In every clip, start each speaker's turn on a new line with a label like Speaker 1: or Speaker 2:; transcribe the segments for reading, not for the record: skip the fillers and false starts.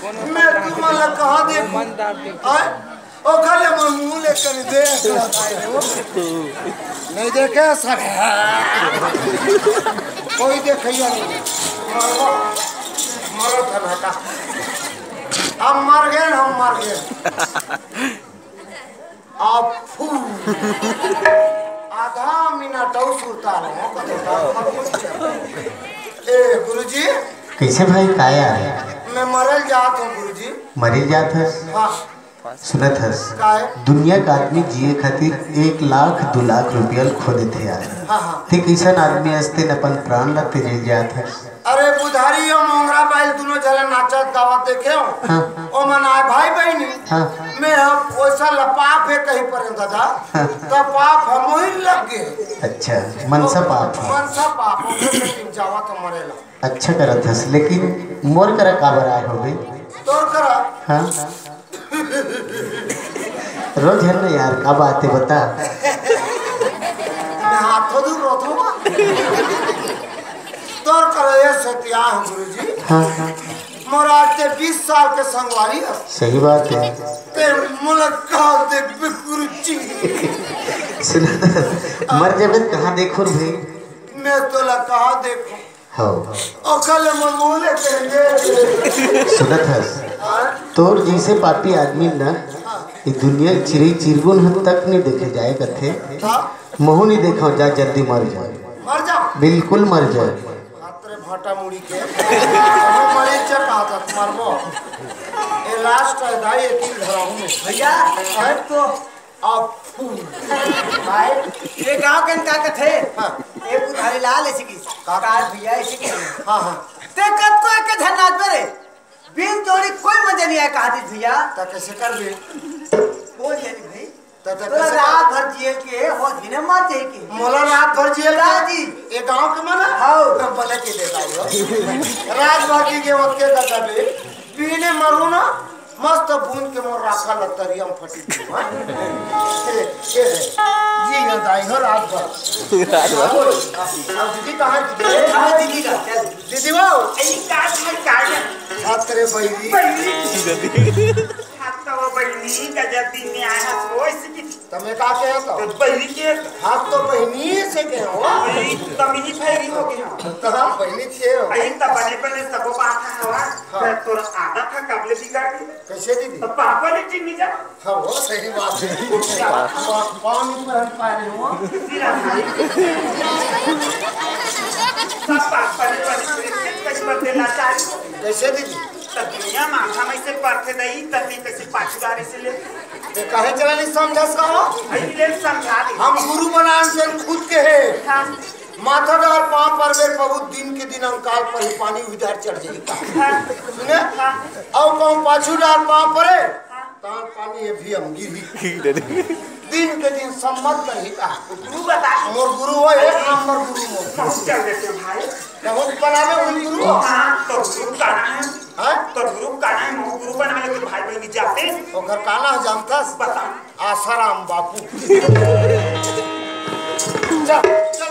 Speaker 1: मैं तुम्हारा कहाँ देखूं? ओ खाली मन मुँह लेकर देख नहीं देखे सब कोई देखिए नहीं मरो था बेटा हम मर गए आप आधा मिनट और सुरता रहो ए गुरुजी
Speaker 2: कैसे भाई काया
Speaker 1: मैं मरल जात हूँ गुरुजी
Speaker 2: मरी जात है
Speaker 1: हाँ
Speaker 2: सुनत हस दुनिया का आदमी जिए खातिर 1 लाख 2 लाख रुपया खो देते यार ठीक ऐसा आदमी हंसते अपन प्राण लगते जेल जात है
Speaker 1: अरे बुधारी और मोंगरा बैल दोनों जले नाचत गावत देखे हो ओ मनाए भाई बहनी मैं वैसा लपाप है कहीं पर दादा तो पाप हम ही लग गए
Speaker 2: अच्छा मनसा पाप
Speaker 1: जावा तो मरेला
Speaker 2: अच्छा करत हस लेकिन मोर करा काबर आए हो गई
Speaker 1: तोर करा
Speaker 2: हाँ रोज है ना यार का बात है बता
Speaker 1: मैं हाथों दूर रोता हूँ तोर करा ये सत्या है गुरुजी
Speaker 2: हाँ
Speaker 1: मोरा ते 20 साल के संगवारी है
Speaker 2: सही बात है
Speaker 1: ते मुलाकात दे गुरुजी
Speaker 2: मर जब कहाँ देखो भाई
Speaker 1: मैं तो ला कहाँ देखूं
Speaker 2: हो
Speaker 1: अकल मन बोले करेंगे
Speaker 2: सुनत हस तोर जैसे पापी आदमी ना ये दुनिया चिड़ी चिरगुन तक नहीं देखे जाए कथे महू नहीं देखो जा जल्दी मर जाए बिल्कुल मर जाए भाटा मुड़ी के
Speaker 1: मरे चकाता मरबो ए लास्ट है भाई एक ही घराऊ में भैया है तो आप भाई
Speaker 3: ये गांव के का कथे ए बुधारी लाल ऐसी की काका भैया ऐसी की
Speaker 1: हां हां
Speaker 3: ते कत को के धन्नाथ मेरे बिन जोड़ी कोई मजा नहीं आया कहा दी भैया
Speaker 1: त कैसे कर बे
Speaker 3: बोल यानी भाई
Speaker 1: तो
Speaker 3: रात भर जेल के हो दिन मार जाए के
Speaker 1: मोला रात भर जेल
Speaker 3: जी
Speaker 1: ये गांव के मना
Speaker 3: हां
Speaker 1: भले के देता हो रात भर की के वक्त के दादा बे पीने मरू ना मस्त बूंद के मोर राखा लतरियम फटी ये जी ना दाई हो रात भर दीदी कहां
Speaker 3: दीदी का
Speaker 1: दीदी वो
Speaker 3: ए का
Speaker 1: छात्रे बहिनी
Speaker 3: वो बहनी का जब दिन में आया तो इसकी
Speaker 1: तमे का के तो
Speaker 3: बहनी के
Speaker 1: हाथ तो बहनी से के हो
Speaker 3: तमिनी फेरी हो गया
Speaker 1: तो हम बहनी थे हो
Speaker 3: आई तब बने सब बात हवा तो आधा था काबले बिगाड़
Speaker 1: कैसे दीदी
Speaker 3: तो पापा ने चिन्नी जा
Speaker 1: हां वो सही बात है पानी पहन पा रहे हो
Speaker 3: सिरा भाई सब पापा ने कैसे बदलना चाहिए
Speaker 1: कैसे दीदी
Speaker 3: दुनिया माथा में से परथे नहीं तभी कैसे पाछुदारी से ले
Speaker 1: ते काहे चला नहीं समझस का
Speaker 3: आई ले समझा दे
Speaker 1: हम गुरु बनान से खुद के है माथा डाल पांव पर वे बहुत दिन के दिन अंकाल पर ही पानी उधर चढ़ जाएगा सुने और कौन पाछू डाल पांव परे तान पानी ये भी हम गिरी दिन के दिन सम्मत नहीं का
Speaker 3: गुरु बता
Speaker 1: मोर गुरु हो एक नंबर गुरु मोर
Speaker 3: चल देते भाई
Speaker 1: बहुत बनावे वही गुरु
Speaker 3: हां तो गुरु का है
Speaker 1: हां
Speaker 3: तो गुरु का है गुरु बनाने के भाई बहन जाते
Speaker 1: ओकर काना जानतास
Speaker 3: बता
Speaker 1: आसाराम बापू चल चल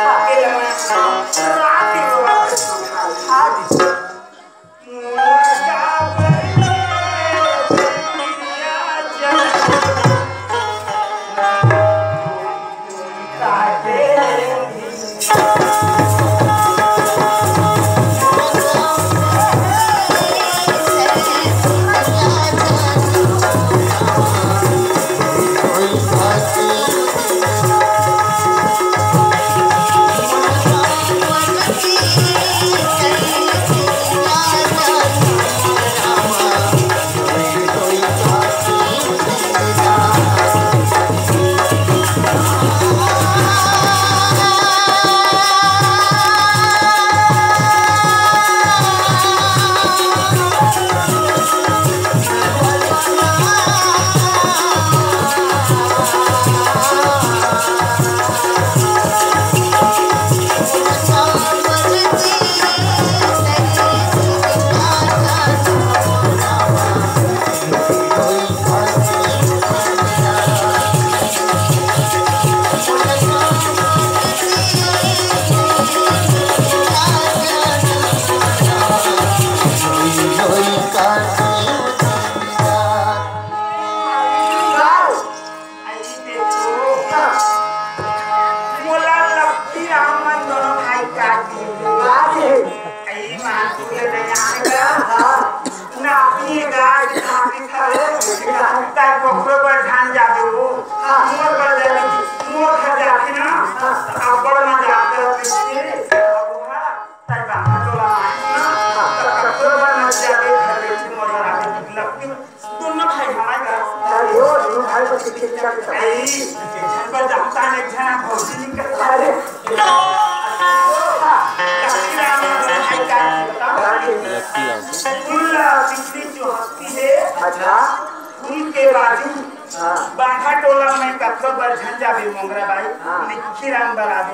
Speaker 4: बांधा टोला में कथो बर झंझा भी मोंगरा बाई निखी राम बरादे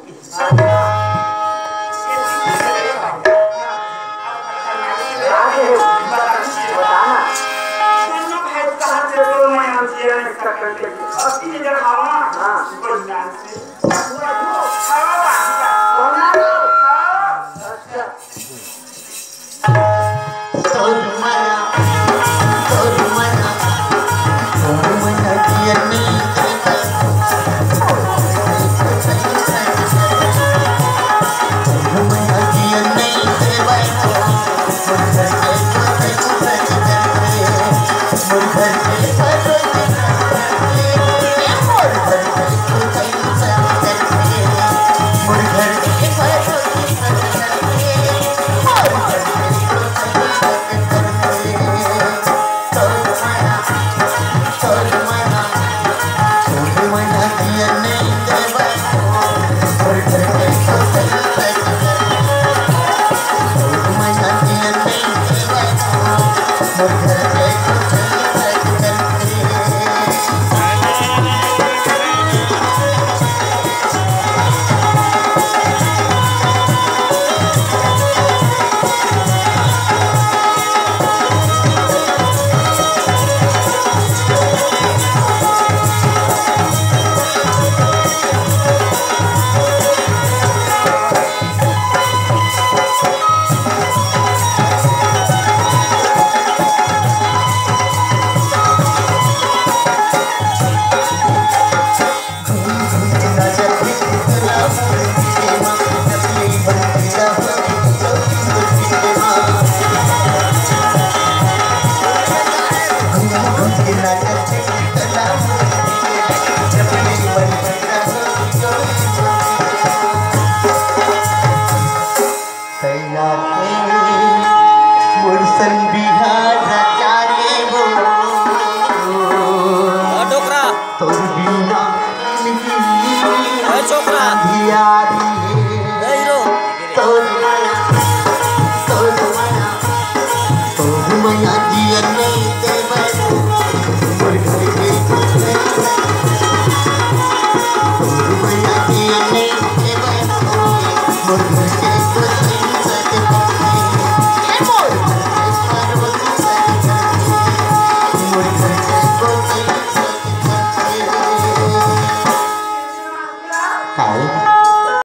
Speaker 4: आगू